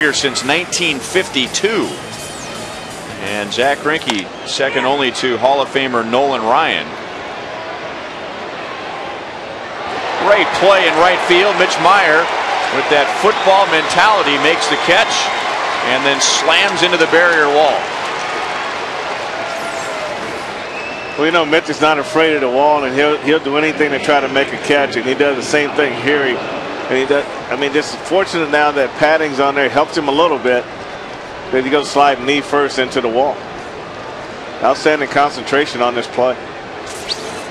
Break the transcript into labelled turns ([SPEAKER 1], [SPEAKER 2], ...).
[SPEAKER 1] since 1952. And Zach Greinke, second only to Hall of Famer Nolan Ryan. Great play in right field. Mitch Maier, with that football mentality, makes the catch and then slams into the barrier wall.
[SPEAKER 2] Well, you know, Mitch is not afraid of the wall, and he'll do anything to try to make a catch, and he does the same thing here. He does. I mean, just fortunate now that padding's on there, helps him a little bit. Then he goes slide knee first into the wall. Outstanding concentration on this play.